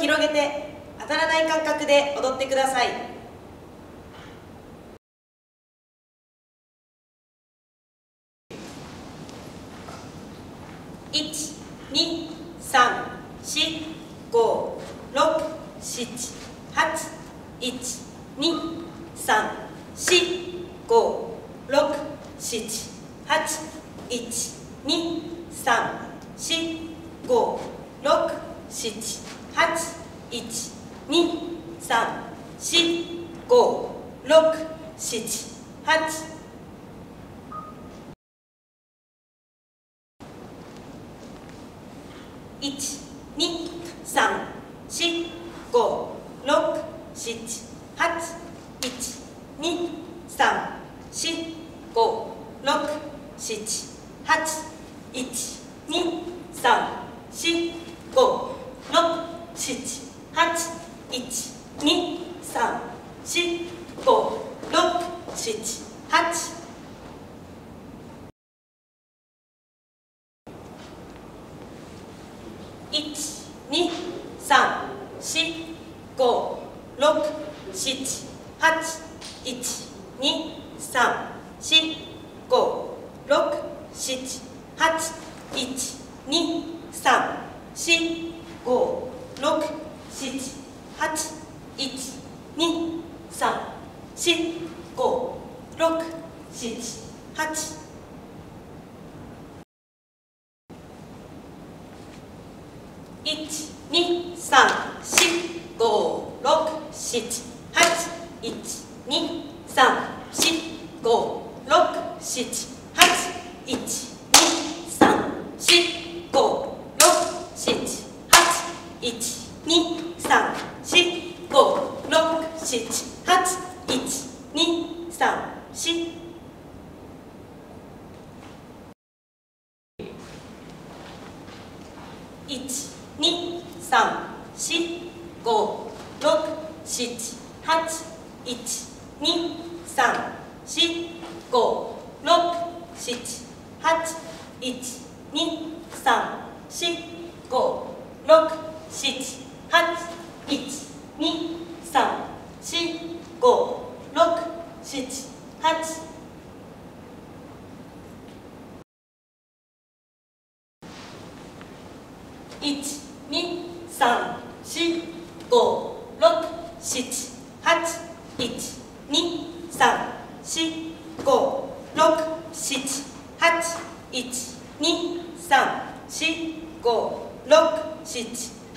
広げて当たらない感覚で踊ってくだ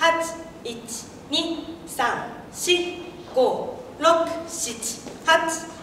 さい。1、2、3、4、5、6、7、8、1、2、3、4、5、6、7、8、1、2、3、4、5、6、7、8、1、2、3、4、5、6、7、8。1、2、3、4、5、6、7、8、1、2、3、4、5、6、7、8、1、2、3、4、5、6、7、8、1、2、3、4、5、6、7、8。1、2、3、4、5、6、7、8、1、2、3、4、5、6、7、8、1、2、3、4、5、6、7、8、1、2、3、4、5、6、7、8。1、2、3、4、5、6、7、8、1、2、3、4、5、6、7、8、1、2、3、4、5、6、7、8、1、2、3、4、5、6、7、8、1、2、3、4。1、2、3、4、5、6、7、8、1、2、3、4、5、6、7、8、1、2、3、4、5、6、7、8、1、2、3、4、5、6、7、8。1、2、3、4、5、6、7、8、1、2、3、4、5、6、7、8、1、2、3、4、5、6、7、8、1、2、3、4、5、6、7、8。